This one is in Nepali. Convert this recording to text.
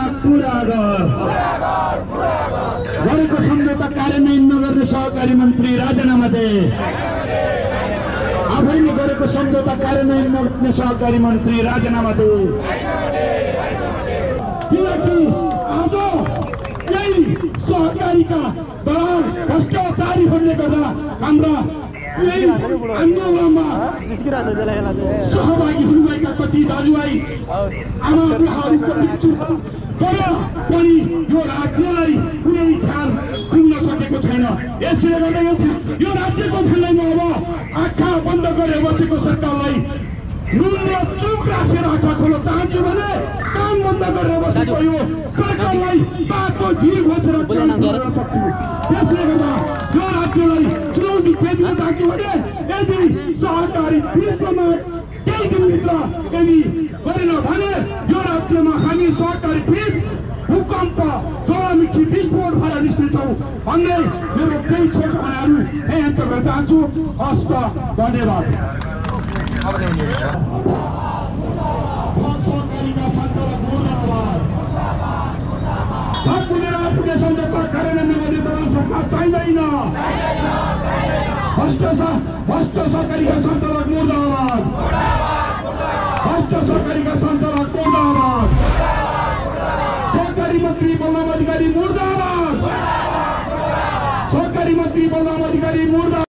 पूरा गर गरेको सम्झौता कार्यान्वयन नगर्ने सहकारी मन्त्री राजीनामा दे। आफैले गरेको सम्झौता कार्यान्वयन नगर्ने सहकारी मन्त्री राजीनामा दे। किनकि आज यही सहकारीका दलाल भ्रष्टाचारीहरूले गर्दा हाम्रा यही आन्दोलनमा सहभागी हुनुभएका कति दाजुभाइ आमा बुढाहरूको मृत्यु गएर पनि यो राज्यलाई कुनै ख्याल पुग्न सकेको छैन। यसले गर्दा यो राज्यको खेलैमा अब आँखा बन्द गरेर बसेको सरकारलाई नुन र चुक राखेर आँखा खोल्न चाहन्छु भने काम बन्द गरेर बसेको यो सरकारलाई तातो झिल घोचेर सक्छु। त्यसले गर्दा यो राज्यलाई चुनौती फेर्न चाहन्छु भने यदि सहकारी विश्वमा केही दिनभित्र यदि गरेन भने यो राज्यमा हामी सहकारी बीच भूकम्प ज्वालामुखी विस्फोट भएर निस्किन्छौँ भन्दै मेरो केही छोटो भनाइहरू यही अन्त गर्न चाहन्छु। हस्त धन्यवाद। सहकारीका सञ्चालक मुर्दाबाद। सकुलेर आफूले सम्झौता कार्यान्वयन नगर्ने दलाल सरकार चाहिँदैन। भ्रष्ट सहकारीका सञ्चालक मुर्दाबाद। भ्रष्ट सहकारीका सञ्चालक मुर्दाबाद। सहकारी मन्त्री बलराम अधिकारी मुर्दाबाद। सहकारी मन्त्री बलराम अधिकारी मुर्दाबाद।